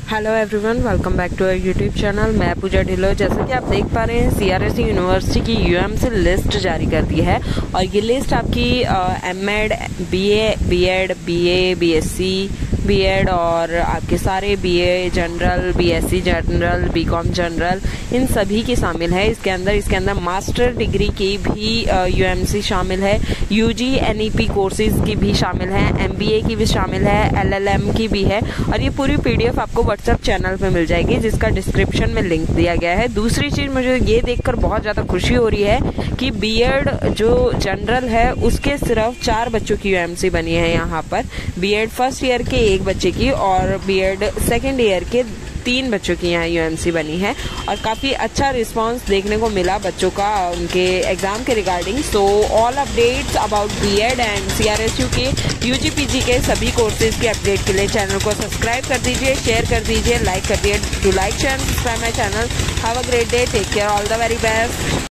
Hello everyone, welcome back to our YouTube channel. मैं पूजा ढिल्लों। जैसा कि आप देख पा रहे हैं, सीआरएस यूनिवर्सिटी की यूएमसी लिस्ट जारी कर दी है और ये लिस्ट आपकी MEd, BA, BEd, BA, BSc, BEd और आपके सारे BA general, BSc general, BCom general, इन सभी की शामिल है। इसके अंदर मास्टर डिग्री की भी यूएमसी शामिल है, यूजी एनईपी कोर्सेज की भी शामिल है, एमबीए की भी शामिल है, एलएलएम की भी है और ये पूरी पीडीएफ आपको व्हाट्सएप चैनल पे मिल जाएगी, जिसका डिस्क्रिप्शन में लिंक दिया गया है। दूसरी चीज, मुझे ये देखकर बहुत ज्यादा खुशी हो रही है कि बीएड जो जनरल है उसके सिर्फ 4 बच्चों की यूएमसी बनी है यहाँ पर। बीएड फर्स्ट ईयर के 1 बच्चे की और बीएड सेकेंड ईयर के 3 बच्चों की यहाँ यूएमसी बनी है और काफ़ी अच्छा रिस्पांस देखने को मिला बच्चों का उनके एग्जाम के regarding. So all updates about BEd and CRSU के यूजी पीजी के सभी कोर्सेज के अपडेट के लिए चैनल को सब्सक्राइब कर दीजिए, शेयर कर दीजिए, लाइक कर दीजिए। To like channel, subscribe my channel. Have a great day, take care, all the very best.